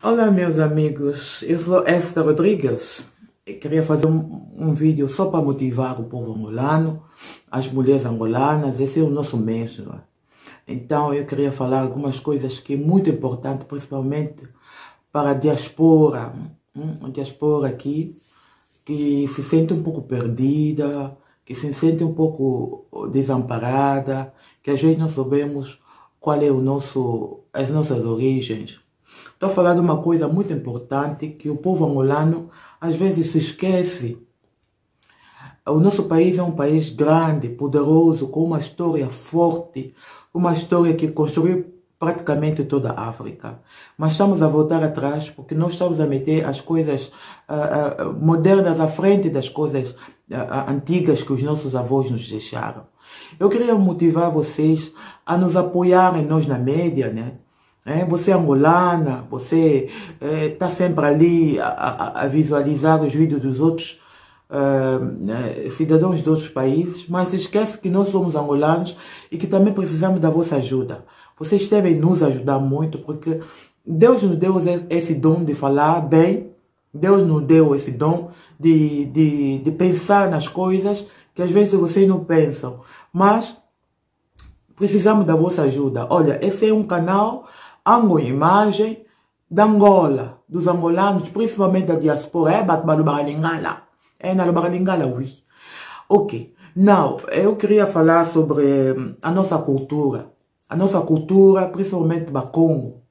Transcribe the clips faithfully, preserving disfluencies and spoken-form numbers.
Olá, meus amigos, eu sou Esther Rodrigues. Eu queria fazer um, um vídeo só para motivar o povo angolano, as mulheres angolanas. Esse é o nosso mês. Não é? Então eu queria falar algumas coisas que é muito importante, principalmente para a diaspora, hum, a diaspora aqui, que se sente um pouco perdida, que se sente um pouco desamparada, que às vezes não sabemos qual é o nosso, as nossas origens. Estou a falar de uma coisa muito importante que o povo angolano às vezes se esquece. O nosso país é um país grande, poderoso, com uma história forte, uma história que construiu praticamente toda a África. Mas estamos a voltar atrás porque nós estamos a meter as coisas uh, uh, modernas à frente das coisas uh, antigas que os nossos avós nos deixaram. Eu queria motivar vocês a nos apoiarem nós na média, né? É, você é angolana, você está é, sempre ali a, a, a visualizar os vídeos dos outros uh, cidadãos de outros países, mas esquece que nós somos angolanos e que também precisamos da vossa ajuda. Vocês devem nos ajudar muito, porque Deus nos deu esse dom de falar bem, Deus nos deu esse dom de, de, de pensar nas coisas que às vezes vocês não pensam, mas precisamos da vossa ajuda. Olha, esse é um canal Ango Imagem da Angola, dos angolanos, principalmente da diaspora. É Batbalubaralingala. É na Lubaralingala, oui. Ok. Now, eu queria falar sobre a nossa cultura. A nossa cultura, principalmente do Congo.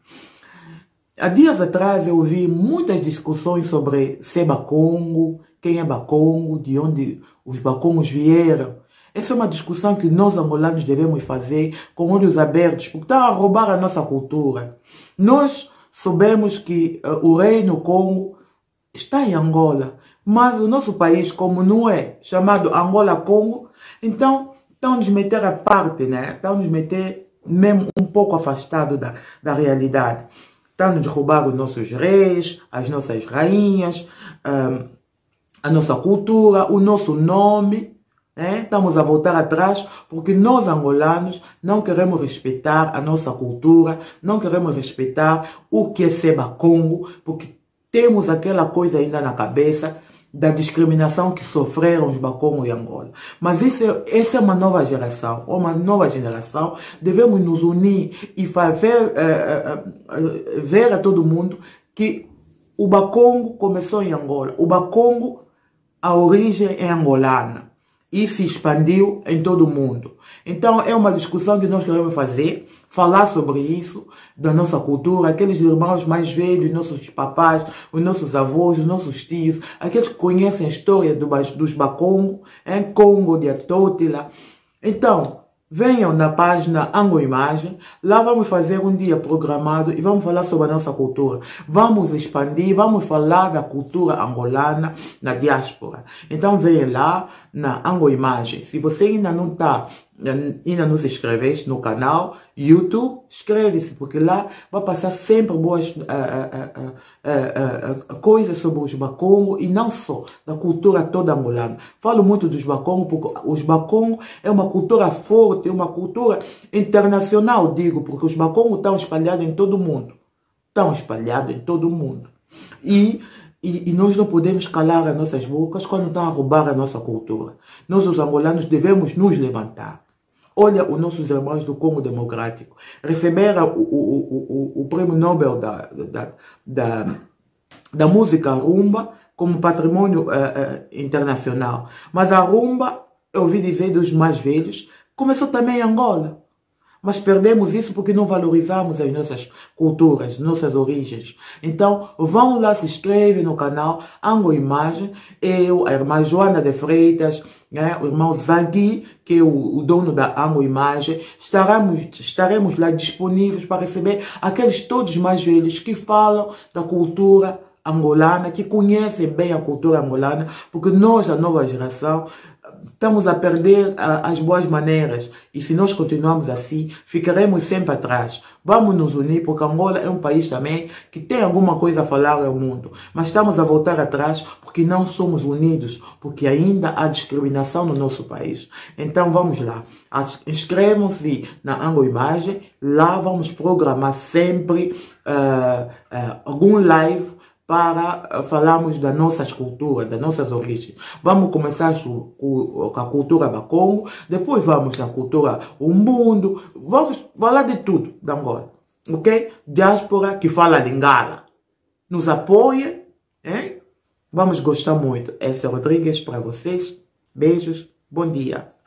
Há dias atrás eu ouvi muitas discussões sobre ser Bakongo, quem é Bakongo, de onde os Bakongos vieram. Essa é uma discussão que nós angolanos devemos fazer com olhos abertos, porque está a roubar a nossa cultura. Nós soubemos que uh, o reino Congo está em Angola, mas o nosso país, como não é chamado Angola-Congo, então estão nos meter à parte, né? Estão nos meter mesmo um pouco afastado da, da realidade. Estão nos roubar os nossos reis, as nossas rainhas, um, a nossa cultura, o nosso nome. É? Estamos a voltar atrás porque nós angolanos não queremos respeitar a nossa cultura, não queremos respeitar o que é ser Bakongo, porque temos aquela coisa ainda na cabeça da discriminação que sofreram os Bakongo em Angola. Mas isso, essa é uma nova geração, uma nova geração, devemos nos unir e fazer, é, é, ver a todo mundo que o Bakongo começou em Angola, o Bakongo, a origem é angolana. E se expandiu em todo o mundo. Então é uma discussão que nós queremos fazer, falar sobre isso, da nossa cultura, aqueles irmãos mais velhos, nossos papais, os nossos avós, os nossos tios, aqueles que conhecem a história do, dos Bakongo, em Congo, de Atótila. Então, venham na página Ango Imagem, lá vamos fazer um dia programado e vamos falar sobre a nossa cultura. Vamos expandir, vamos falar da cultura angolana na diáspora. Então venham lá na Ango Imagem. Se você ainda não está, ainda não se inscreveste no canal YouTube, inscreve-se, porque lá vai passar sempre boas uh, uh, uh, uh, uh, coisas sobre os Bakongo e não só, da cultura toda angolana. Falo muito dos Bakongo porque os Bakongo é uma cultura forte, é uma cultura internacional, digo, porque os Bakongo estão espalhados em todo o mundo. Estão espalhados em todo o mundo. E E, e nós não podemos calar as nossas bocas quando estão a roubar a nossa cultura. Nós, os angolanos, devemos nos levantar. Olha os nossos irmãos do Congo Democrático. Receberam o, o, o, o prêmio Nobel da, da, da, da música rumba como patrimônio uh, uh, internacional. Mas a rumba, eu ouvi dizer dos mais velhos, começou também em Angola. Mas perdemos isso porque não valorizamos as nossas culturas, nossas origens. Então, vão lá, se inscrevem no canal Ango Imagem. Eu, a irmã Joana de Freitas, né, o irmão Zangui, que é o, o dono da Ango Imagem, estaremos, estaremos lá disponíveis para receber aqueles todos mais velhos que falam da cultura angolana, que conhecem bem a cultura angolana, porque nós, a nova geração, estamos a perder a, as boas maneiras. E se nós continuarmos assim, ficaremos sempre atrás. Vamos nos unir, porque Angola é um país também que tem alguma coisa a falar ao mundo. Mas estamos a voltar atrás porque não somos unidos, porque ainda há discriminação no nosso país. Então vamos lá. Inscrevam-se na Ango Imagem. Lá vamos programar sempre uh, uh, algum live para falarmos das nossas culturas, das nossas origens. Vamos começar com a cultura da Congo, depois vamos à cultura Umbundo, vamos falar de tudo da Angola, ok? Diáspora que fala Lingala. Nos apoia, hein? Vamos gostar muito. Essa é Rodrigues para vocês. Beijos, bom dia.